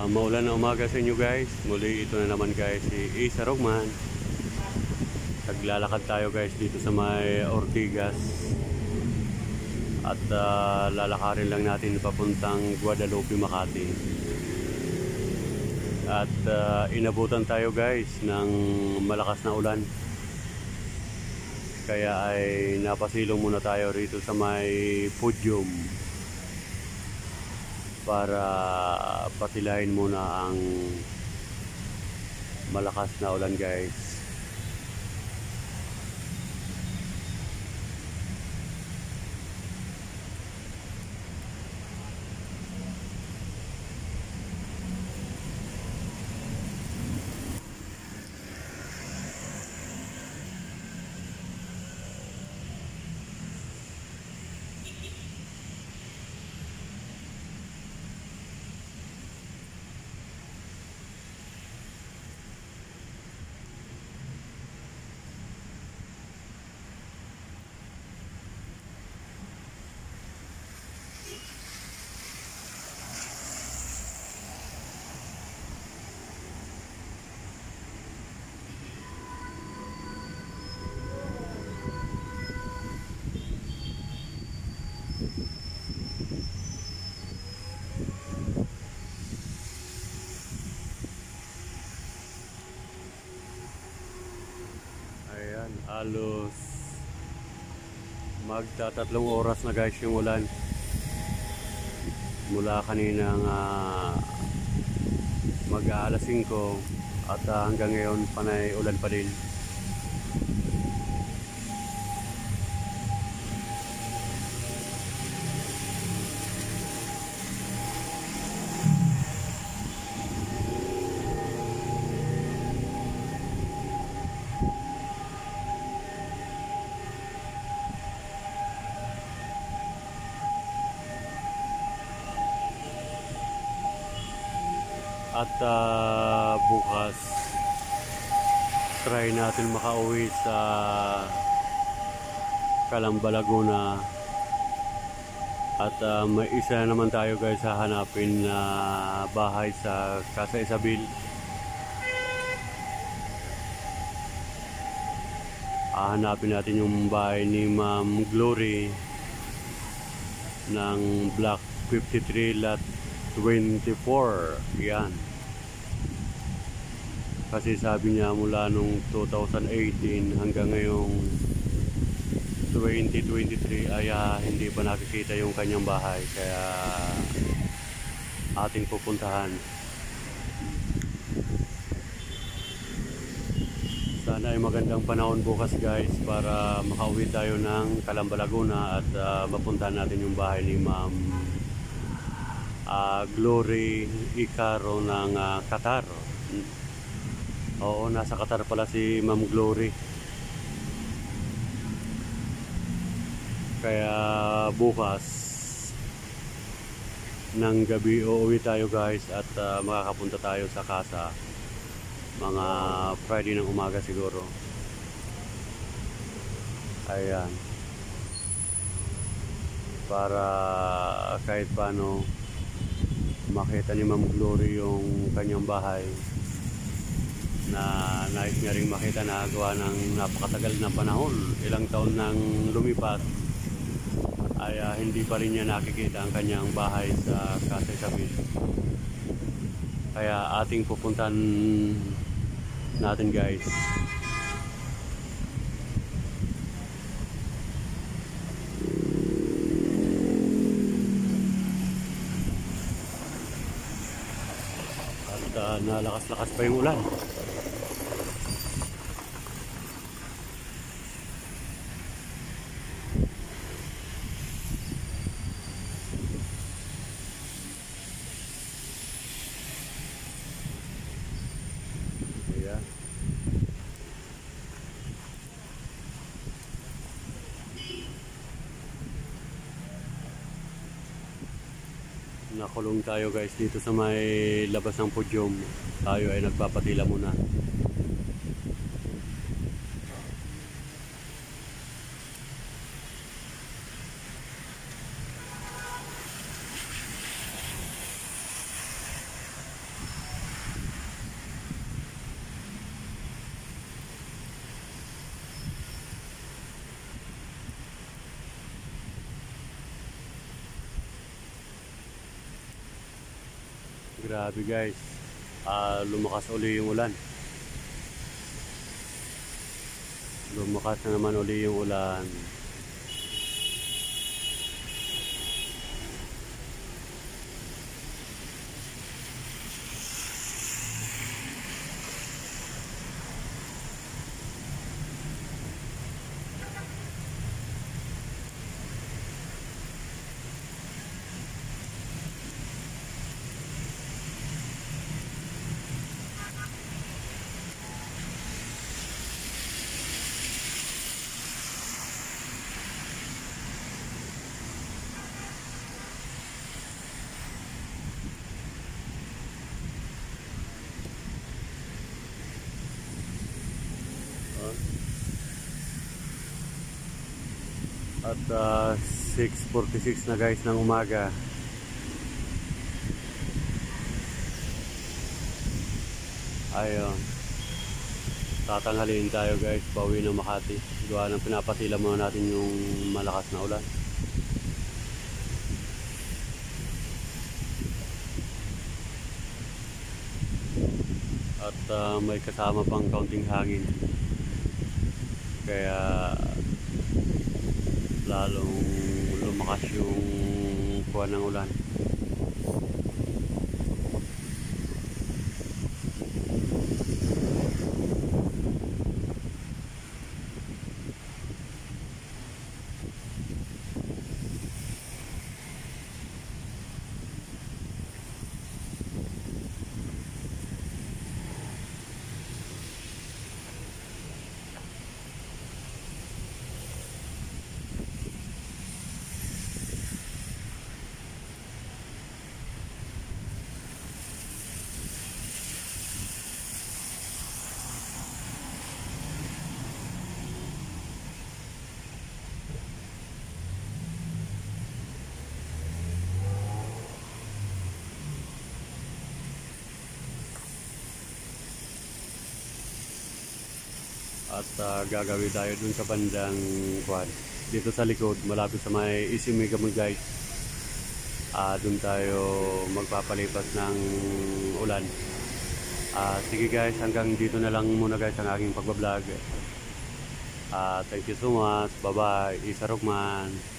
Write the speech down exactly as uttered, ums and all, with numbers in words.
Maulan na umaga sa inyo guys. Muli ito na naman guys si Isa Rogman. Naglalakad tayo guys dito sa may Ortigas. At uh, lalakarin lang natin papuntang Guadalupe, Makati. At uh, inabutan tayo guys ng malakas na ulan. Kaya ay napasilong muna tayo rito sa may Podium para patilahin muna ang malakas na ulan guys. Ayan, halos magtatatlong oras na guys yung ulan. Mula kaninang uh, mag-aalas singko at uh, hanggang ngayon panay ulan pa din. At uh, bukas try natin makauwi sa Calamba, Laguna. At uh, may isa naman tayo guys hahanapin na bahay sa Casa Isabel. Hahanapin natin yung bahay ni Ma'am Glory ng Block fifty-three Lot twenty-four. Yan. Kasi sabi niya mula nung two thousand eighteen hanggang ngayong twenty twenty-three ay uh, hindi pa nakikita yung kanyang bahay. Kaya ating pupuntahan. Sana ay magandang panahon bukas guys para makauwi tayo ng Calamba, Laguna at uh, mapuntahan natin yung bahay ni Ma'am uh, Glory Icaro ng uh, Qatar. Oo, nasa Qatar pala si Ma'am Glory. Kaya bukas ng gabi uuwi tayo guys at uh, makakapunta tayo sa casa. Mga Friday ng umaga siguro. Ayan. Para kahit paano makita ni Ma'am Glory yung kanyang bahay na nais niya rin makita na gawa ng napakatagal na panahon, ilang taon nang lumipas ay uh, hindi pa rin niya nakikita ang kanyang bahay sa Casa Isabel. Kaya ating pupuntahan natin guys. At uh, nalakas-lakas pa yung ulan. Ayan. Nakulong tayo guys dito sa may labas ng Podium. Tayo ay nagpapatila muna. Grabe guys, ah, lumakas uli yung ulan. Lumakas na naman uli yung ulan. At uh, six forty-six na guys ng umaga. Ayun, tatanghalin tayo guys, pauwi ng Makati. Gawa ng pinapatila muna natin yung malakas na ulan. At uh, may kasama pang kaunting hangin, kaya lalong lumakas yung kuwan ng ulan. At uh, gagawin tayo dun sa bandang kuwan, dito sa likod malapit sa may Isimigamo guys. Uh, dun tayo magpapalipas ng ulan. Uh, sige guys, hanggang dito na lang muna guys ang aking pagbablog. Uh, thank you so much. Bye bye. Isa Rugman.